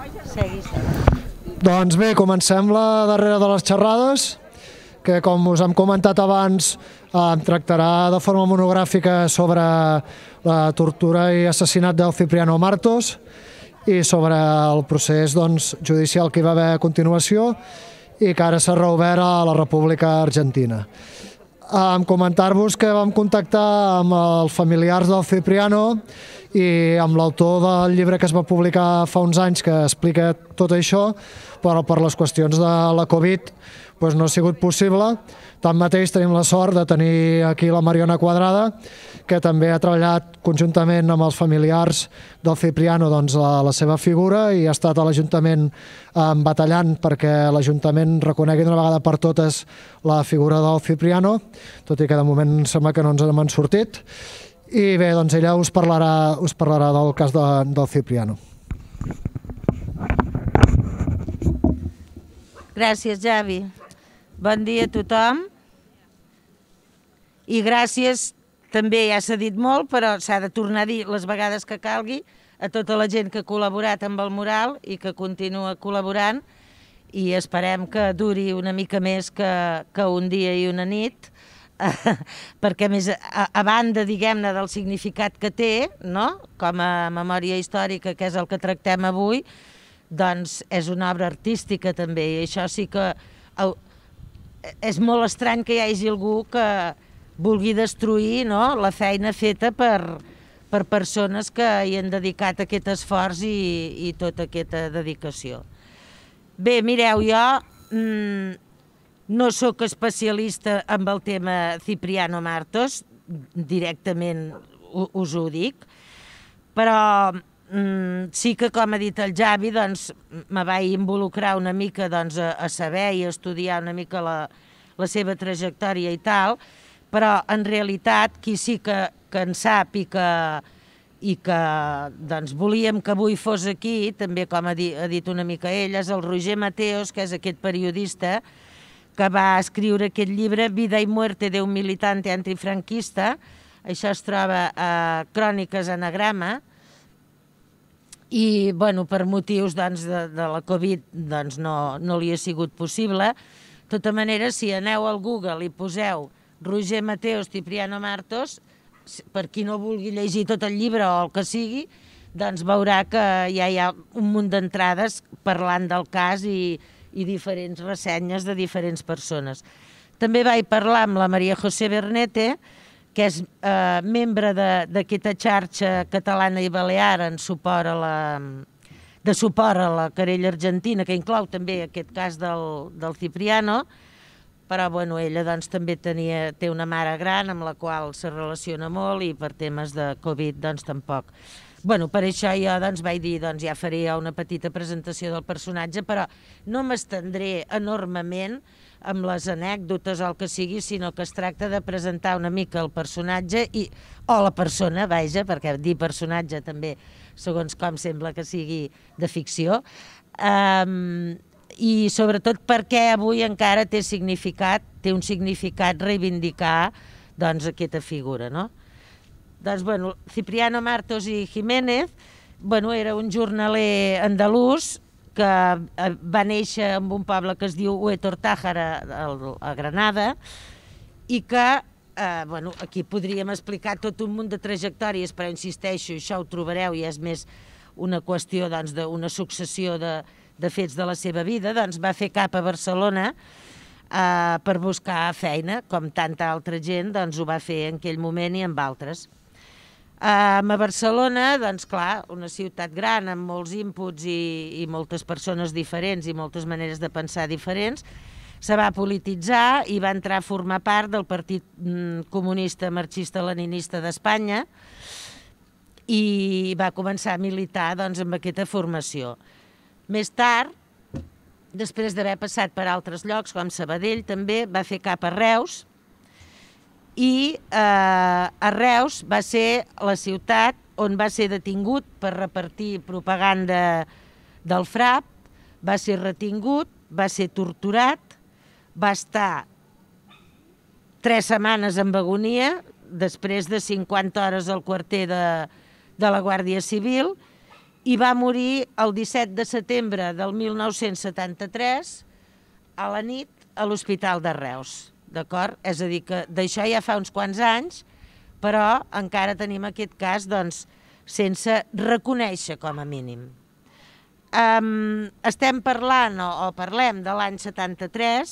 Segui. Doncs bé, comencem la darrera de les xerrades, que com us hem comentat abans tractarà de forma monogràfica sobre la tortura i assassinat del Cipriano Martos i sobre el procés judicial que hi va haver a continuació i que ara s'ha reobert a la República Argentina. Comentar-vos que vam contactar amb els familiars del Cipriano i amb l'autor del llibre que es va publicar fa uns anys que explica tot això, però per les qüestions de la Covid no ha sigut possible. Tanmateix tenim la sort de tenir aquí la Mariona Quadrada, que també ha treballat conjuntament amb els familiars del Cipriano la seva figura i ha estat a l'Ajuntament batallant perquè l'Ajuntament reconegui d'una vegada per totes la figura del Cipriano, tot i que de moment sembla que no ens n'hem sortit. I bé, doncs ella us parlarà del cas del Cipriano. Gràcies, Javi. Bon dia a tothom. I gràcies, també ja s'ha dit molt, però s'ha de tornar a dir les vegades que calgui, a tota la gent que ha col·laborat amb el mural i que continua col·laborant, i esperem que duri una mica més que un dia i una nit, perquè més a banda, diguem-ne, del significat que té, com a memòria històrica, que és el que tractem avui, doncs és una obra artística també, i això sí que és molt estrany que hi hagi algú que vulgui destruir la feina feta per persones que hi han dedicat aquest esforç i tota aquesta dedicació. Bé, mireu, jo no sóc especialista en el tema Cipriano Martos, directament us ho dic, però sí que, com ha dit el Javi, me vaig involucrar una mica a saber i a estudiar una mica la seva trajectòria i tal, però en realitat qui sí que en sap i que volíem que avui fos aquí, també com ha dit una mica ell, és el Roger Mateos, que és aquest periodista que va escriure aquest llibre Vida y muerte de un militante antifranquista. Això es troba a Cròniques Anagrama, i per motius de la Covid no li ha sigut possible. De tota manera, si aneu al Google i poseu Roger Mateos Cipriano Martos, per qui no vulgui llegir tot el llibre o el que sigui, veurà que ja hi ha un munt d'entrades parlant del cas i diferents ressenyes de diferents persones. També vaig parlar amb la Maria José Bernete, que és membre d'aquesta xarxa catalana i balear en suport a la querella argentina, que inclou també aquest cas del Cipriano, però ella també té una mare gran amb la qual se relaciona molt i per temes de Covid tampoc. Per això jo vaig dir ja faré una petita presentació del personatge, però no m'estendré enormement amb les anècdotes o el que sigui, sinó que es tracta de presentar una mica el personatge o la persona, vaja, perquè dir personatge també, segons com sembla que sigui de ficció, i sobretot perquè avui encara té un significat reivindicar aquesta figura, no? Cipriano Martos i Jiménez era un jornaler andalús que va néixer en un poble que es diu Huetor-Tájara, a Granada, i que, aquí podríem explicar tot un munt de trajectòries, però insisteixo, això ho trobareu i és més una qüestió d'una successió de fets de la seva vida. Va fer cap a Barcelona per buscar feina, com tanta altra gent ho va fer en aquell moment i amb altres. A Barcelona, clar, una ciutat gran amb molts inputs i moltes persones diferents i moltes maneres de pensar diferents, se va polititzar i va entrar a formar part del Partit Comunista Marxista-Leninista d'Espanya i va començar a militar amb aquesta formació. Més tard, després d'haver passat per altres llocs, com Sabadell també, va fer cap a Reus, i a Reus va ser la ciutat on va ser detingut per repartir propaganda del FRAP, va ser retingut, va ser torturat, va estar 3 setmanes en agonia, després de 50 hores al quarter de la Guàrdia Civil, i va morir el 17 de setembre del 1973 a la nit a l'Hospital de Reus, d'acord? És a dir, que d'això ja fa uns quants anys, però encara tenim aquest cas, doncs, sense reconèixer com a mínim. Estem parlant, o parlem de l'any 73,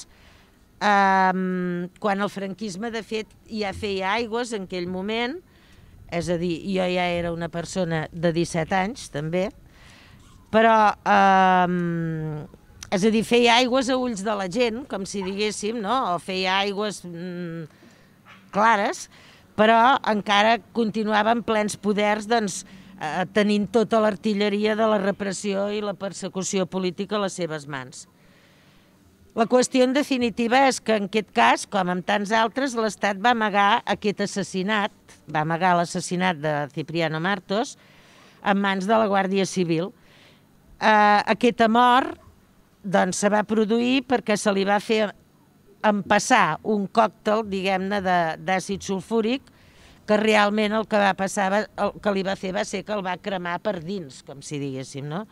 quan el franquisme, de fet, ja feia aigües en aquell moment, és a dir, jo ja era una persona de 17 anys, també, però, és a dir, feia aigües a ulls de la gent, com si diguéssim, no? O feia aigües clares, però encara continuaven plens poders, doncs, tenint tota l'artilleria de la repressió i la persecució política a les seves mans. La qüestió en definitiva és que en aquest cas, com en tants altres, l'Estat va amagar aquest assassinat, va amagar l'assassinat de Cipriano Martos en mans de la Guàrdia Civil. Aquesta mort doncs, se va produir perquè se li va fer empassar un còctel, diguem-ne, d'àcid sulfúric, que realment el que va passar, el que li va fer va ser que el va cremar per dins, com si diguéssim, no?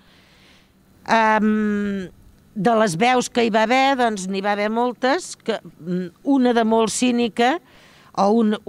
De les veus que hi va haver, doncs n'hi va haver moltes, una de molt cínica, o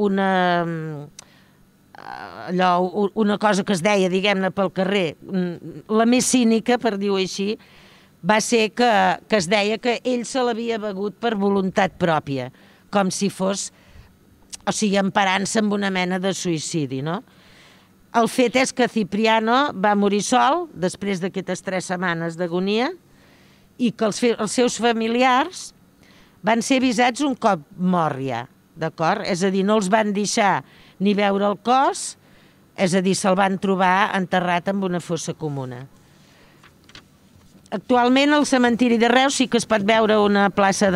una cosa que es deia, diguem-ne, pel carrer, la més cínica, per dir-ho així, va ser que es deia que ell se l'havia begut per voluntat pròpia, com si fos, o sigui, emparant-se amb una mena de suïcidi, no? El fet és que Cipriano va morir sol, després d'aquestes 3 setmanes d'agonia, i que els seus familiars van ser avisats un cop mort ja, d'acord? És a dir, no els van deixar ni veure el cos, és a dir, se'l van trobar enterrat en una fossa comuna. Actualment al cementiri de Reus sí que es pot veure una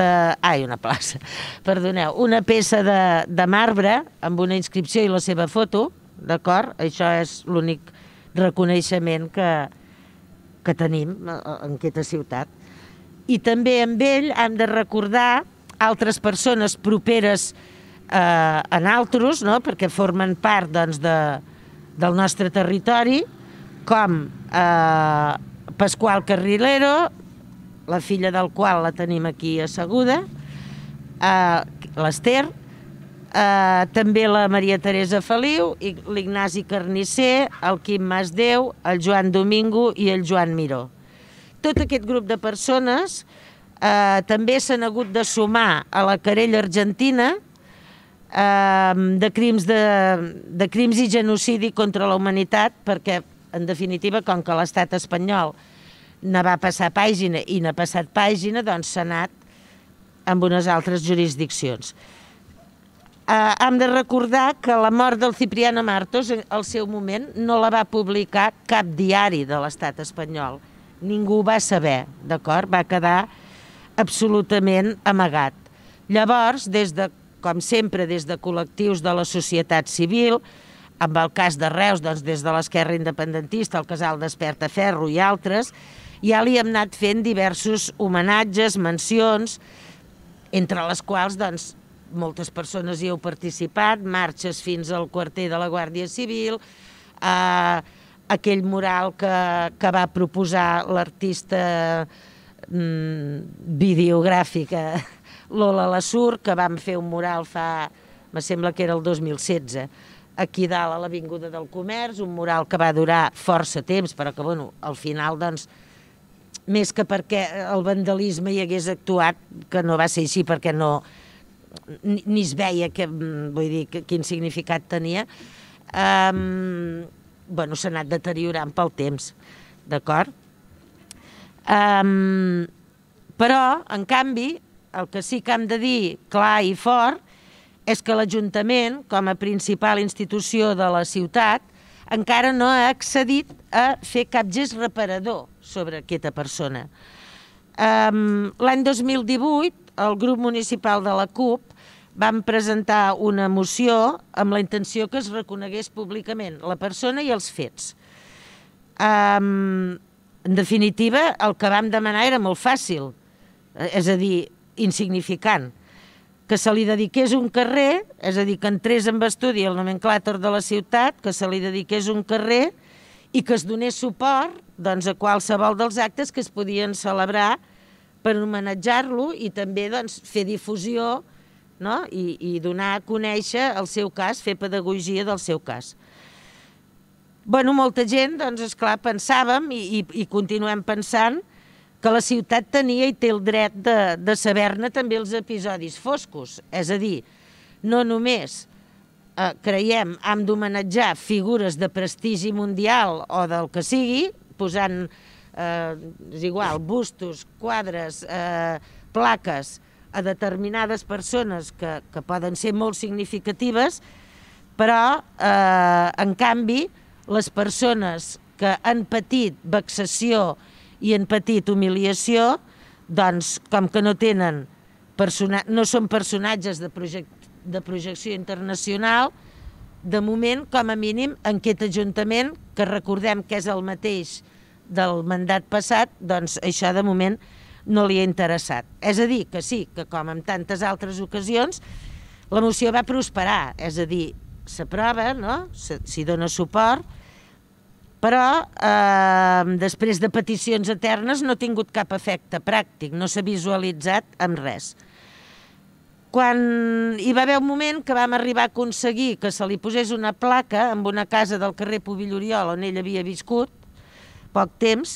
peça de marbre amb una inscripció i la seva foto, d'acord? Això és l'únic reconeixement que tenim en aquesta ciutat. I també amb ell hem de recordar altres persones properes a nosaltres, no? Perquè formen part doncs, del nostre territori, com Pasqual Carrilero, la filla del qual la tenim aquí asseguda, l'Ester, també la Maria Teresa Feliu, l'Ignasi Carnisser, el Quim Masdeu, el Joan Domingo i el Joan Miró. Tot aquest grup de persones també s'han hagut de sumar a la querella argentina de crims i genocidi contra la humanitat, perquè, en definitiva, com que l'estat espanyol ne va passar pàgina i n'ha passat pàgina, doncs s'ha anat amb unes altres jurisdiccions. Hem de recordar que la mort del Cipriano Martos, al seu moment, no la va publicar cap diari de l'estat espanyol. Ningú va saber, d'acord? Va quedar absolutament amagat. Llavors, com sempre, des de col·lectius de la societat civil, amb el cas de Reus, doncs, des de l'Esquerra Independentista, el Casal Despertaferro i altres, ja li hem anat fent diversos homenatges, mencions, entre les quals doncs, moltes persones hi heu participat, marxes fins al quarter de la Guàrdia Civil, aquell mural que va proposar l'artista videogràfica Lola Lassur, que vam fer un mural me sembla que era el 2016, aquí dalt a l'Avinguda del Comerç, un mural que va durar força temps, però que, bueno, al final, doncs, més que perquè el vandalisme hi hagués actuat, que no va ser així perquè no ni es veia quin significat tenia, bueno, s'ha anat deteriorant pel temps, d'acord? Però, en canvi, el que sí que hem de dir clar i fort és que l'Ajuntament, com a principal institució de la ciutat, encara no ha accedit a fer cap gest reparador sobre aquesta persona. L'any 2018, el grup municipal de la CUP vam presentar una moció amb la intenció que es reconegués públicament la persona i els fets. En definitiva, el que vam demanar era molt fàcil, és a dir, insignificant, que se li dediqués un carrer, és a dir, que entrés en estudi el nomenclàtor de la ciutat, que se li dediqués un carrer i que es donés suport doncs, a qualsevol dels actes que es podien celebrar per homenatjar-lo i també doncs, fer difusió, no? I donar a conèixer el seu cas, fer pedagogia del seu cas. Bueno, molta gent, doncs, esclar, pensàvem i continuem pensant que la ciutat tenia i té el dret de saber-ne també els episodis foscos. És a dir, no només creiem hem d'homenatjar figures de prestigi mundial o del que sigui, posant, és igual, bustos, quadres, plaques a determinades persones que poden ser molt significatives, però, en canvi, les persones que han patit vexació i han patit humiliació, doncs, com que no tenen, no són personatges de projecció internacional, de moment, com a mínim, en aquest Ajuntament, que recordem que és el mateix del mandat passat, doncs això de moment no li ha interessat. És a dir, que sí, que com en tantes altres ocasions, la moció va prosperar, és a dir, s'aprova, no? S'hi dona suport, però després de peticions eternes no ha tingut cap efecte pràctic, no s'ha visualitzat amb res. Quan hi va haver un moment que vam arribar a aconseguir que se li posés una placa en una casa del carrer Pubill Oriol on ell havia viscut poc temps,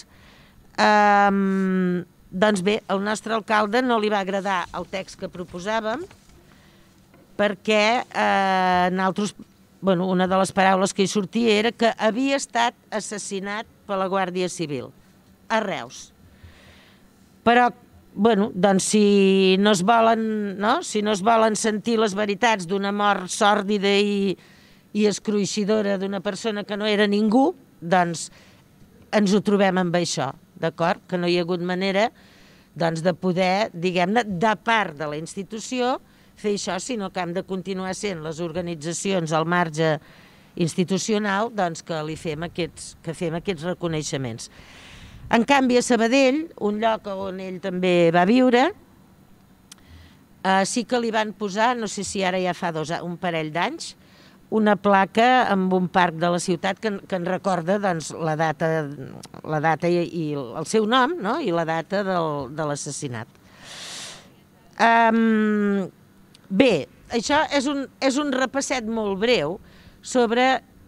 doncs bé, al nostre alcalde no li va agradar el text que proposàvem perquè una de les paraules que hi sortia era que havia estat assassinat per la Guàrdia Civil a Reus. Però, doncs si no es volen sentir les veritats d'una mort sòrdida i escruixidora d'una persona que no era ningú, doncs ens ho trobem amb això, d'acord? Que no hi ha hagut manera de poder, diguem-ne, de part de la institució, fer això, sinó que hem de continuar sent les organitzacions al marge institucional que fem aquests reconeixements. En canvi, a Sabadell, un lloc on ell també va viure, sí que li van posar, no sé si ara ja fa un parell d'anys, una placa amb un parc de la ciutat que en recorda la data i el seu nom, no? I la data de l'assassinat. Bé, això és un repasset molt breu sobre,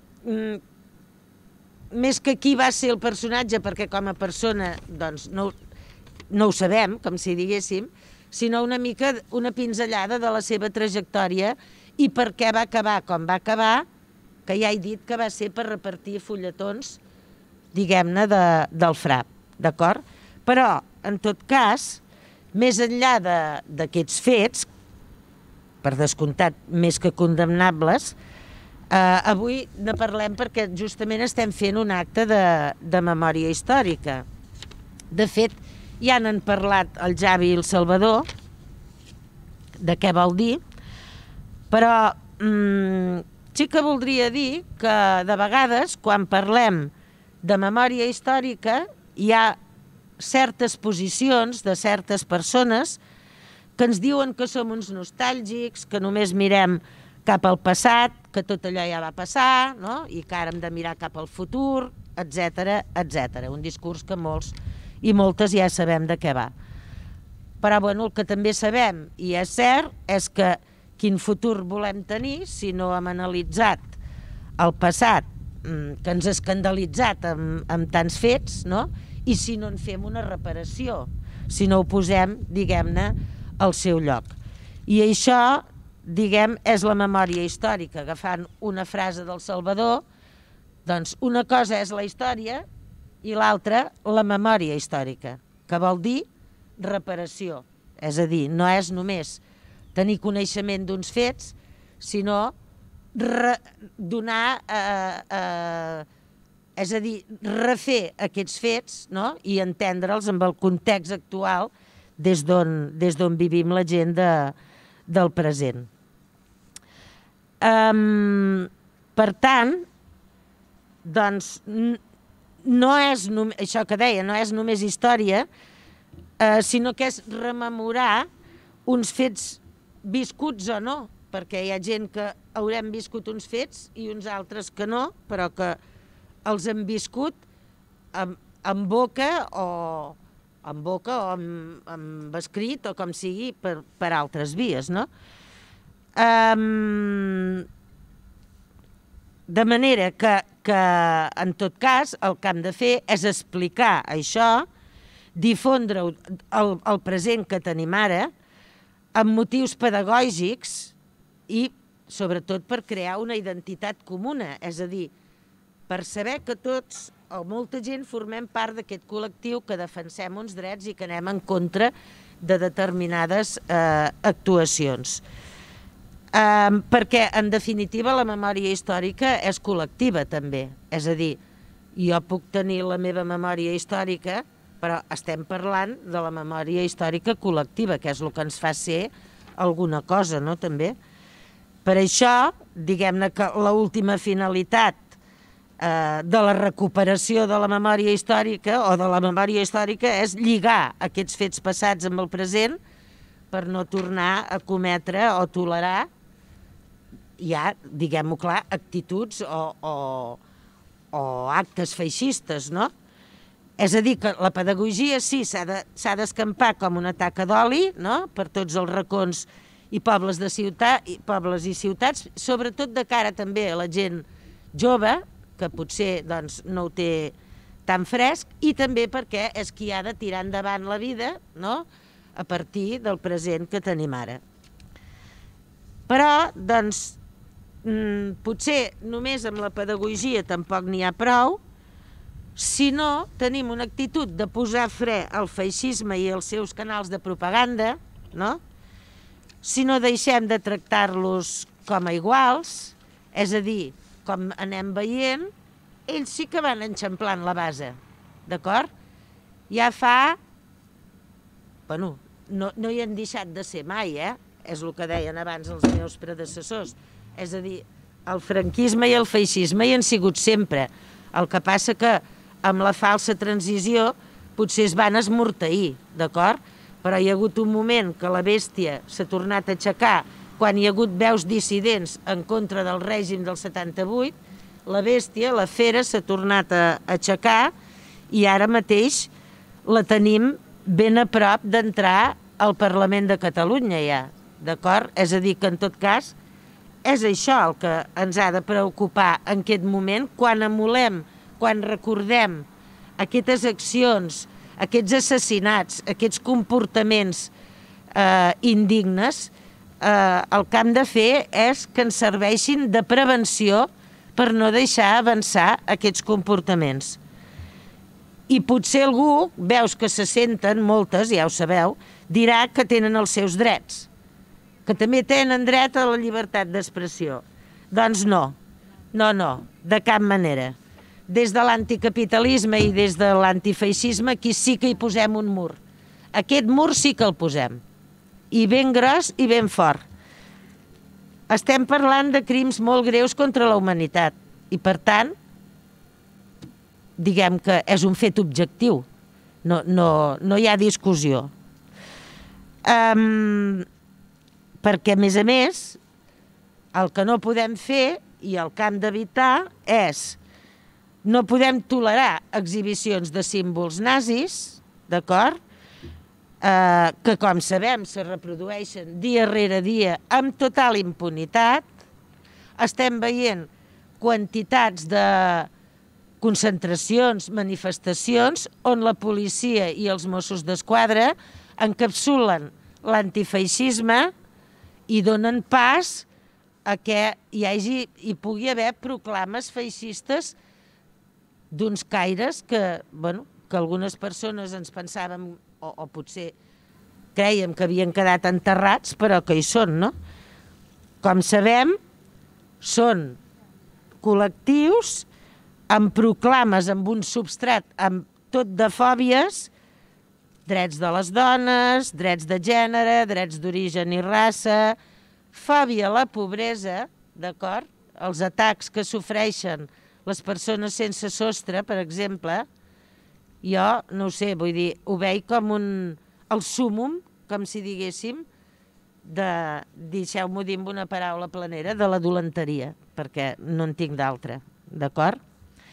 més que qui va ser el personatge, perquè com a persona no ho sabem, com si diguéssim, sinó una mica una pinzellada de la seva trajectòria i per què va acabar com va acabar, que ja he dit que va ser per repartir fulletons, diguem-ne, del FRAP, d'acord? Però, en tot cas, més enllà d'aquests fets, per descomptat més que condemnables, avui ne parlem perquè justament estem fent un acte de memòria històrica. De fet, ja n'han parlat el Javi i el Salvador, de què vol dir, però sí que voldria dir que de vegades, quan parlem de memòria històrica, hi ha certes posicions de certes persones que ens diuen que som uns nostàlgics, que només mirem cap al passat, que tot allò ja va passar, no? I que ara hem de mirar cap al futur, etc. Un discurs que molts i moltes ja sabem de què va. Però el que també sabem, i és cert, és que quin futur volem tenir si no hem analitzat el passat, que ens ha escandalitzat amb tants fets, no? I si no en fem una reparació, si no ho posem, diguem-ne, al seu lloc. I això, diguem, és la memòria històrica. Agafant una frase del Salvador, doncs una cosa és la història i l'altra la memòria històrica, que vol dir reparació. És a dir, no és només tenir coneixement d'uns fets, sinó donar, és a dir, refer aquests fets, no? I entendre'ls amb el context actual des d'on vivim la gent del present. Per tant, doncs, no és això que deia, no és només història, sinó que és rememorar uns fets viscuts o no, perquè hi ha gent que haurem viscut uns fets i uns altres que no, però que els hem viscut en boca o amb escrit o com sigui per altres vies, no? De manera que en tot cas el que hem de fer és explicar això, difondre el present que tenim ara amb motius pedagògics i sobretot per crear una identitat comuna, és a dir, per saber que tots o molta gent formem part d'aquest col·lectiu que defensem uns drets i que anem en contra de determinades actuacions. Perquè, en definitiva, la memòria històrica és col·lectiva, també. És a dir, jo puc tenir la meva memòria històrica, però estem parlant de la memòria històrica col·lectiva, que és el que ens fa ser alguna cosa, no?, també. Per això, diguem-ne que l'última finalitat de la recuperació de la memòria històrica o de la memòria històrica és lligar aquests fets passats amb el present per no tornar a cometre o tolerar ja, diguem-ho clar, actituds o actes feixistes, no? És a dir, que la pedagogia sí s'ha d'escampar com una taca d'oli, no?, per tots els racons i pobles i ciutats, sobretot de cara també a la gent jove, que potser doncs, no ho té tan fresc, i també perquè és qui ha de tirar endavant la vida, no?, a partir del present que tenim ara. Però, doncs, potser només amb la pedagogia tampoc n'hi ha prou, si no tenim una actitud de posar fre al feixisme i als seus canals de propaganda, no?, si no deixem de tractar-los com a iguals, és a dir, com anem veient, ells sí que van enxamplant la base, d'acord? Ja fa... Bueno, no hi han deixat de ser mai, és el que deien abans els meus predecessors. És a dir, el franquisme i el feixisme hi han sigut sempre. El que passa que amb la falsa transició potser es van esmorteir, d'acord? Però hi ha hagut un moment que la bèstia s'ha tornat a aixecar quan hi ha hagut veus dissidents en contra del règim del 78, la bèstia, la fera, s'ha tornat a aixecar i ara mateix la tenim ben a prop d'entrar al Parlament de Catalunya ja, d'acord? És a dir, que en tot cas és això el que ens ha de preocupar en aquest moment quan emulem, quan recordem aquestes accions, aquests assassinats, aquests comportaments indignes. El que hem de fer és que ens serveixin de prevenció per no deixar avançar aquests comportaments. I potser algú, veus que se senten, moltes, ja ho sabeu, dirà que tenen els seus drets, que també tenen dret a la llibertat d'expressió. Doncs no, de cap manera. Des de l'anticapitalisme i des de l'antifeixisme aquí sí que hi posem un mur. Aquest mur sí que el posem. I ben gros i ben fort. Estem parlant de crims molt greus contra la humanitat i, per tant, diguem que és un fet objectiu. No hi ha discussió. Perquè, a més, el que no podem fer i el que hem d'evitar és no podem tolerar exhibicions de símbols nazis, d'acord? Que, com sabem, se reprodueixen dia rere dia amb total impunitat. Estem veient quantitats de concentracions, manifestacions, on la policia i els Mossos d'Esquadra encapsulen l'antifeixisme i donen pas a que hi pugui haver proclames feixistes d'uns caires que algunes persones ens pensàvem o potser crèiem que havien quedat enterrats, però que hi són, no? Com sabem, són col·lectius amb proclames, amb un substrat, amb tot de fòbies, drets de les dones, drets de gènere, drets d'origen i raça, fòbia a la pobresa, d'acord? Els atacs que sofreixen les persones sense sostre, per exemple, jo, no ho sé, vull dir, ho veig com el súmum, com si diguéssim, deixeu-m'ho dir amb una paraula planera, de la dolenteria, perquè no en tinc d'altra, d'acord?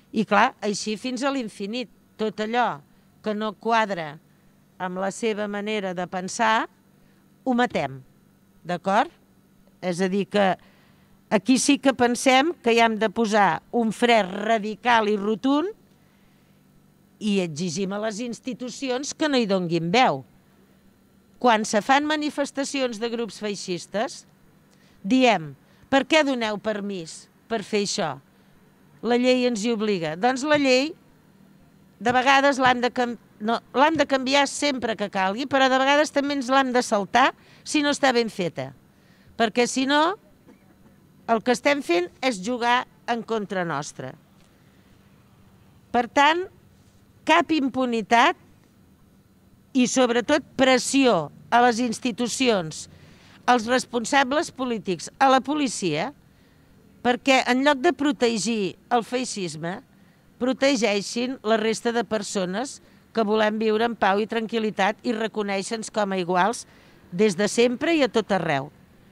I clar, així fins a l'infinit. Tot allò que no quadra amb la seva manera de pensar, ho matem, d'acord? És a dir, que aquí sí que pensem que hi hem de posar un fre radical i rotund i exigim a les institucions que no hi donguin veu. Quan se fan manifestacions de grups feixistes, diem, per què doneu permís per fer això? La llei ens hi obliga. Doncs la llei, de vegades l'hem de canviar sempre que calgui, però de vegades també ens l'hem de saltar si no està ben feta. Perquè si no, el que estem fent és jugar en contra nostra. Per tant, cap impunitat i sobretot pressió a les institucions, als responsables polítics, a la policia, perquè en lloc de protegir el feixisme, protegeixin la resta de persones que volem viure en pau i tranquil·litat i reconèixer-nos com a iguals des de sempre i a tot arreu.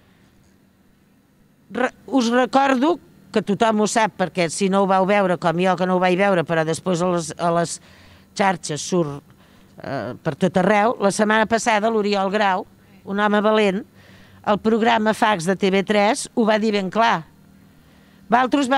Us recordo, que tothom ho sap, perquè si no ho vau veure, com jo que no ho vaig veure, però després a les xarxes surt per tot arreu, la setmana passada l'Oriol Grau, un home valent, el programa Fax de TV3 ho va dir ben clar. Vosaltres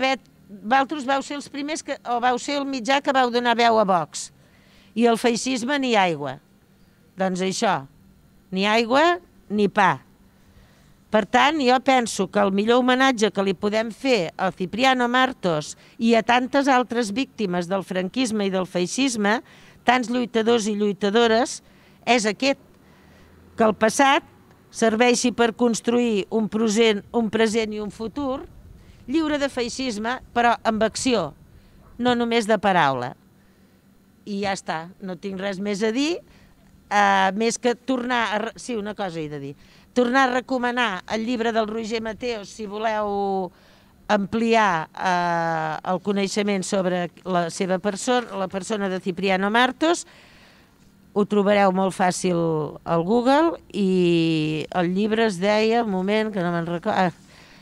vau ser els primers, o vau ser el mitjà que vau donar veu a Vox. I el feixisme ni aigua. Doncs això, ni aigua ni pa. Per tant, jo penso que el millor homenatge que li podem fer al Cipriano Martos i a tantes altres víctimes del franquisme i del feixisme, tants lluitadors i lluitadores, és aquest, que el passat serveixi per construir un present i un futur lliure de feixisme, però amb acció, no només de paraula. I ja està, no tinc res més a dir, més que tornar... Sí, una cosa he de dir. Tornar a recomanar el llibre del Roger Mateos si voleu ampliar el coneixement sobre la seva persona, la persona de Cipriano Martos. Ho trobareu molt fàcil al Google i el llibre es deia, un moment, que no me'n recordo...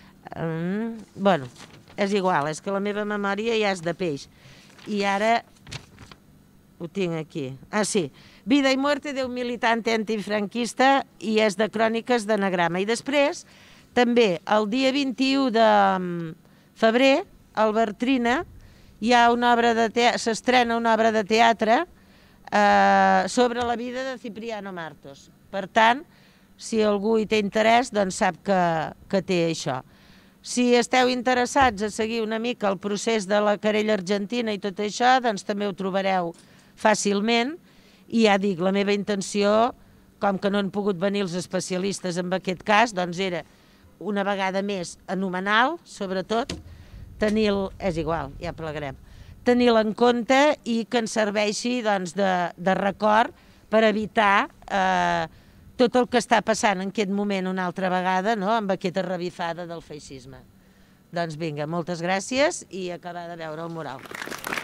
Bueno, és igual, és que la meva memòria ja és de peix. I ara ho tinc aquí. Ah, sí. Vida y muerte de un militante antifranquista i és de Cròniques d'Anagrama. I després, també, el dia 21 de febrer, al Bartrina, hi ha una obra de teatre, s'estrena una obra de teatre sobre la vida de Cipriano Martos. Per tant, si algú hi té interès, doncs sap que té això. Si esteu interessats a seguir una mica el procés de la querella argentina i tot això, doncs també ho trobareu fàcilment. I ja dic, la meva intenció, com que no han pogut venir els especialistes en aquest cas, doncs era una vegada més anomenar-lo, sobretot, és igual, ja plegarem, tenir-lo en compte i que ens serveixi de record per evitar tot el que està passant en aquest moment una altra vegada, amb aquesta revifada del feixisme. Doncs vinga, moltes gràcies i acabar de veure el mural.